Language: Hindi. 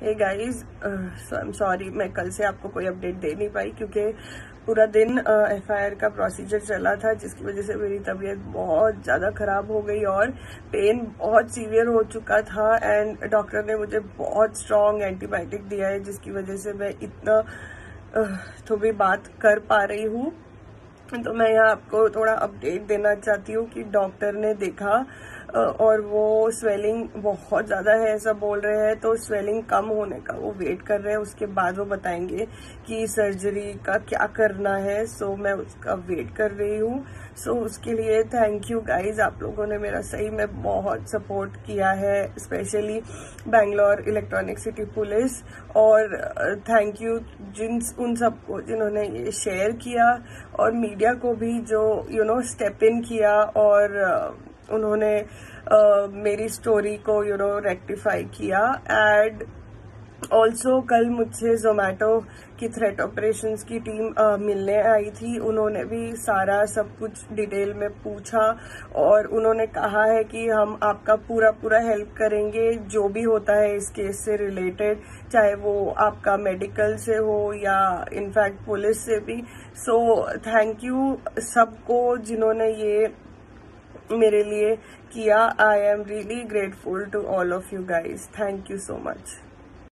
Hey guys, I am sorry मैं कल से आपको कोई अपडेट दे नहीं पाई क्योंकि पूरा दिन एफआईआर का प्रोसीजर चला था, जिसकी वजह से मेरी तबीयत बहुत ज़्यादा ख़राब हो गई और पेन बहुत सीवियर हो चुका था। एंड डॉक्टर ने मुझे बहुत स्ट्रॉन्ग एंटीबायोटिक दिया है, जिसकी वजह से मैं इतना तो भी बात कर पा रही हूँ। तो मैं यहाँ आपको थोड़ा अपडेट देना चाहती हूँ कि डॉक्टर ने देखा और वो स्वेलिंग बहुत ज़्यादा है ऐसा बोल रहे हैं, तो स्वेलिंग कम होने का वो वेट कर रहे हैं। उसके बाद वो बताएंगे कि सर्जरी का क्या करना है। सो मैं उसका वेट कर रही हूँ। सो उसके लिए थैंक यू गाइज, आप लोगों ने मेरा सही में बहुत सपोर्ट किया है, specially Bangalore Electronic City police. और थैंक यू उन सबको जिन्होंने ये शेयर किया और मीडिया को भी जो स्टेप इन किया और उन्होंने मेरी स्टोरी को रेक्टिफाई किया। एंड ऑल्सो कल मुझसे जोमेटो की थ्रेट ऑपरेशंस की टीम मिलने आई थी। उन्होंने भी सारा सब कुछ डिटेल में पूछा और उन्होंने कहा है कि हम आपका पूरा हेल्प करेंगे जो भी होता है इस केस से रिलेटेड, चाहे वो आपका मेडिकल से हो या इनफैक्ट पुलिस से भी। सो थैंक यू सबको जिन्होंने ये मेरे लिए किया। I am really grateful to all of you guys. Thank you so much.